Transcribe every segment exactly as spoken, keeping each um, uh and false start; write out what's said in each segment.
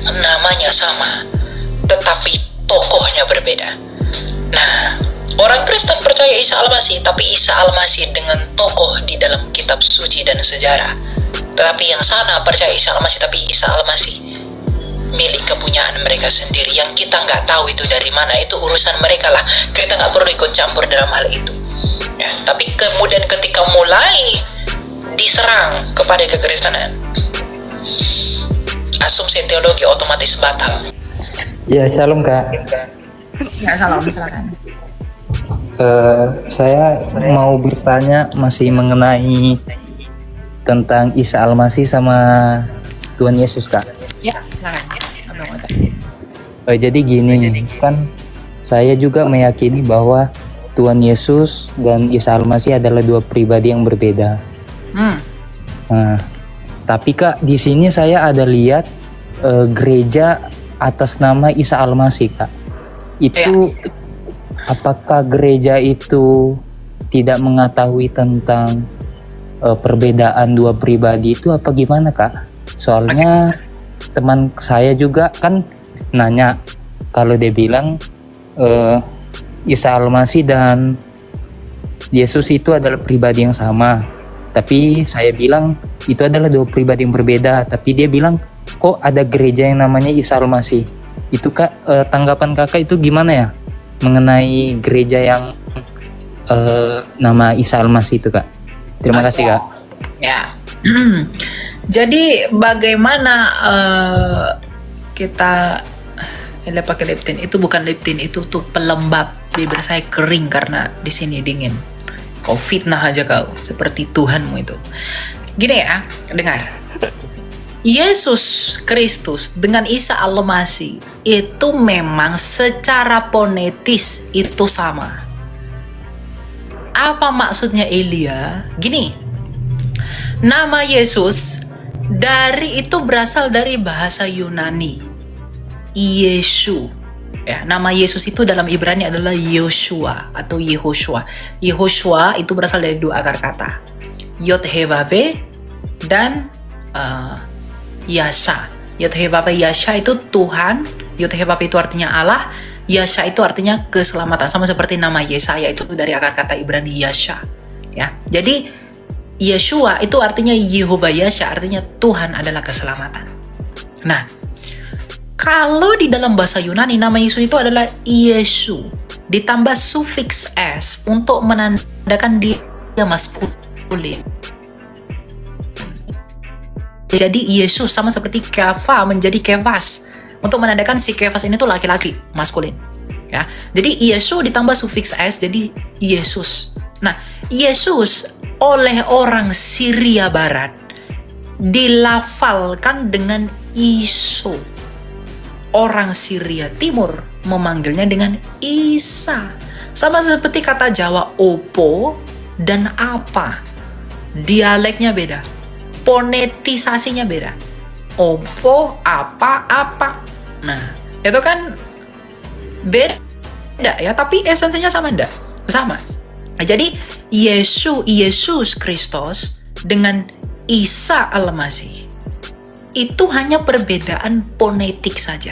namanya sama, tetapi tokohnya berbeda. Nah, orang Kristen percaya Isa Al-Masih, tapi Isa Al-Masih dengan tokoh di dalam kitab suci dan sejarah. Tetapi yang sana percaya Isa Al-Masih, tapi Isa Al-Masih milik kepunyaan mereka sendiri, yang kita nggak tahu itu dari mana. Itu urusan mereka lah, kita nggak perlu ikut campur dalam hal itu ya. Tapi kemudian ketika mulai diserang kepada kekristenan, asumsi teologi otomatis batal. Ya, shalom Kak. Ya, salam, silakan. Uh, saya, saya mau bertanya masih mengenai tentang Isa Al-Masih sama Tuhan Yesus Kak. Ya, silakan. Uh, jadi gini, kan saya juga meyakini bahwa Tuhan Yesus dan Isa Al-Masih adalah dua pribadi yang berbeda. Hmm. Nah, tapi Kak, di sini saya ada lihat uh, gereja atas nama Isa Al-Masih Kak. Itu ya. Apakah gereja itu tidak mengetahui tentang uh, perbedaan dua pribadi itu apa gimana Kak? Soalnya okay. Teman saya juga kan nanya, kalau dia bilang uh, Isa Al-Masih dan Yesus itu adalah pribadi yang sama. Tapi saya bilang itu adalah dua pribadi yang berbeda. Tapi dia bilang kok ada gereja yang namanya Isa Al-Masih. Itu Kak, uh, tanggapan Kakak itu gimana ya mengenai gereja yang uh, nama Isa Al-Masih itu Kak? Terima okay. kasih Kak. Ya. Jadi bagaimana uh, kita ini pakai liptin? Itu bukan liptin, itu tuh pelembab. Bibir saya kering karena di sini dingin. Kau fitnah aja kau, seperti Tuhanmu itu. Gini ya, dengar. Yesus Kristus dengan Isa Al-Masih itu memang secara fonetis itu sama. Apa maksudnya Elia? Gini, nama Yesus dari itu berasal dari bahasa Yunani, Yesu. Ya, nama Yesus itu dalam Ibrani adalah Yoshua atau Yehoshua. Yehoshua itu berasal dari dua akar kata, Yod He Vav He dan uh, Yasha. Yod He Vav He Yasha itu Tuhan. Yod He Vav He itu artinya Allah. Yasha itu artinya keselamatan. Sama seperti nama Yesaya itu dari akar kata Ibrani Yasha. Ya, jadi Yeshua itu artinya Yehova Yasha, artinya Tuhan adalah keselamatan. Nah, kalau di dalam bahasa Yunani nama Yesus itu adalah Yesu ditambah sufiks s untuk menandakan dia maskulin. Jadi Yesus sama seperti Kefa menjadi Kefas untuk menandakan si Kefas ini tuh laki-laki, maskulin. Ya, jadi Yesus ditambah sufiks s jadi Yesus. Nah, Yesus oleh orang Syria Barat dilafalkan dengan Iso. Orang Syria Timur memanggilnya dengan Isa. Sama seperti kata Jawa opo dan apa. Dialeknya beda. Fonetisasinya beda. Opo, apa, apa. Nah, itu kan beda ya, tapi esensinya sama enggak? Sama. Nah, jadi Yesus Yesus Kristus dengan Isa Al-Masih itu hanya perbedaan fonetik saja.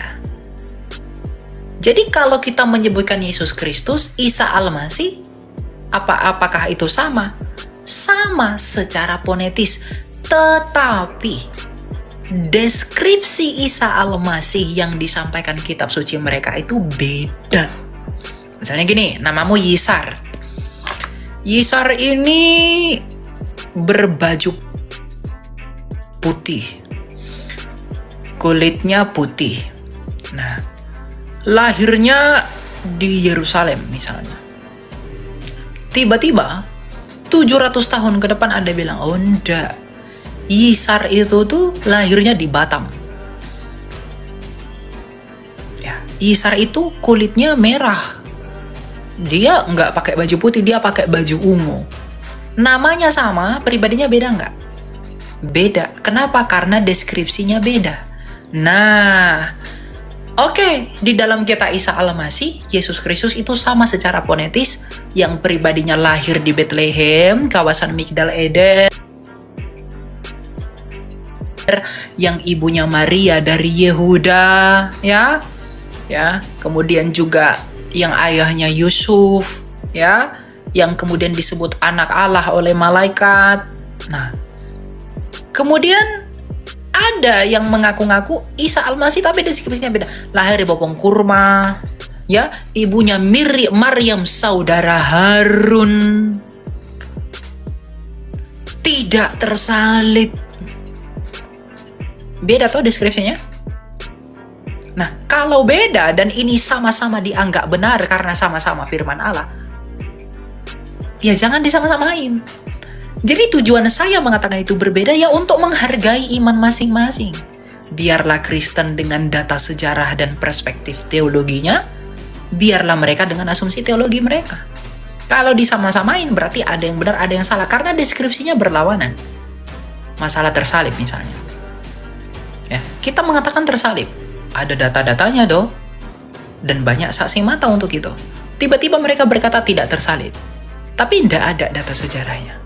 Jadi kalau kita menyebutkan Yesus Kristus, Isa Al-Masih, apa apakah itu sama? Sama secara fonetis, tetapi deskripsi Isa Al-Masih yang disampaikan kitab suci mereka itu beda. Misalnya gini, namamu Yisar. Yisar ini berbaju putih, kulitnya putih. Nah, lahirnya di Yerusalem misalnya. Tiba-tiba tujuh ratus tahun ke depan Anda bilang, oh enggak, Yisar itu tuh lahirnya di Batam. Ya, Yisar itu kulitnya merah. Dia nggak pakai baju putih, dia pakai baju ungu. Namanya sama, pribadinya beda nggak? Beda. Kenapa? Karena deskripsinya beda. Nah, oke, okay. Di dalam kitab Isa Al-Masih, Yesus Kristus itu sama secara fonetis, yang pribadinya lahir di Bethlehem, kawasan Migdal Eden, yang ibunya Maria dari Yehuda, ya, ya, kemudian juga yang ayahnya Yusuf, ya, yang kemudian disebut anak Allah oleh malaikat. Nah, kemudian ada yang mengaku-ngaku Isa Al-Masih tapi deskripsinya beda. Lahir di bopong kurma, ya, ibunya Miri, Maryam saudara Harun, tidak tersalib. Beda tuh deskripsinya. Nah, kalau beda dan ini sama-sama dianggap benar karena sama-sama firman Allah, ya jangan disama-samain. Jadi tujuan saya mengatakan itu berbeda ya untuk menghargai iman masing-masing. Biarlah Kristen dengan data sejarah dan perspektif teologinya, biarlah mereka dengan asumsi teologi mereka. Kalau disama-samain berarti ada yang benar, ada yang salah, karena deskripsinya berlawanan. Masalah tersalib misalnya. Ya, kita mengatakan tersalib. Ada data-datanya doh. Dan banyak saksi mata untuk itu. Tiba-tiba mereka berkata tidak tersalib. Tapi tidak ada data sejarahnya.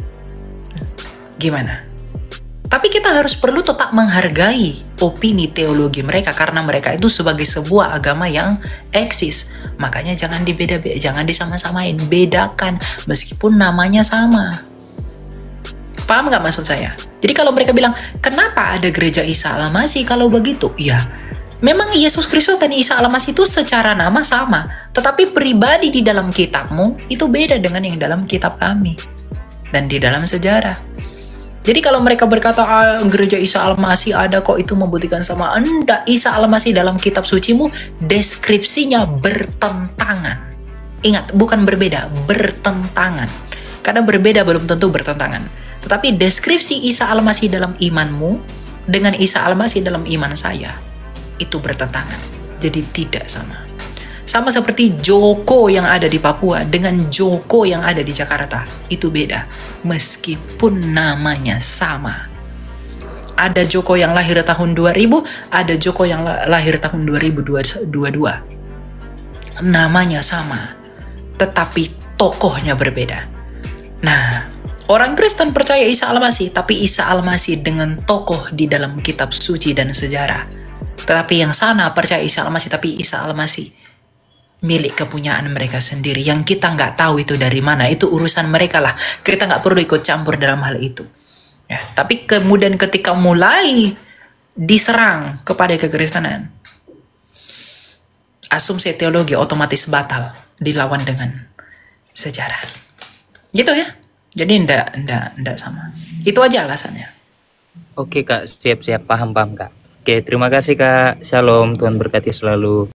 Gimana? Tapi kita harus perlu tetap menghargai opini teologi mereka karena mereka itu sebagai sebuah agama yang eksis. Makanya jangan dibeda-beda, jangan disama-samain, bedakan meskipun namanya sama. Paham nggak maksud saya? Jadi kalau mereka bilang, kenapa ada gereja Isa Al-Masih kalau begitu? Ya, memang Yesus Kristus dan Isa Al-Masih itu secara nama sama, tetapi pribadi di dalam kitabmu itu beda dengan yang dalam kitab kami dan di dalam sejarah. Jadi kalau mereka berkata ah, gereja Isa Al-Masih ada kok itu membuktikan sama, enggak, Isa Al-Masih dalam kitab sucimu deskripsinya bertentangan. Ingat, bukan berbeda, bertentangan. Karena berbeda belum tentu bertentangan. Tetapi deskripsi Isa Al-Masih dalam imanmu dengan Isa Al-Masih dalam iman saya itu bertentangan. Jadi tidak sama. Sama seperti Joko yang ada di Papua dengan Joko yang ada di Jakarta. Itu beda. Meskipun namanya sama. Ada Joko yang lahir tahun dua ribu, ada Joko yang lahir tahun dua ribu dua puluh dua. Namanya sama. Tetapi tokohnya berbeda. Nah, orang Kristen percaya Isa Al-Masih, tapi Isa Al-Masih dengan tokoh di dalam kitab suci dan sejarah. Tetapi yang sana percaya Isa Al-Masih, tapi Isa Al-Masih milik kepunyaan mereka sendiri yang kita nggak tahu itu dari mana. Itu urusan mereka lah, kita nggak perlu ikut campur dalam hal itu ya. Tapi kemudian ketika mulai diserang kepada kekristenan, asumsi teologi otomatis batal, dilawan dengan sejarah gitu ya. Jadi ndak ndak ndak sama. Itu aja alasannya. Oke Kak, siap-siap, paham-paham Kak. Oke, terima kasih Kak. Shalom, Tuhan berkati selalu.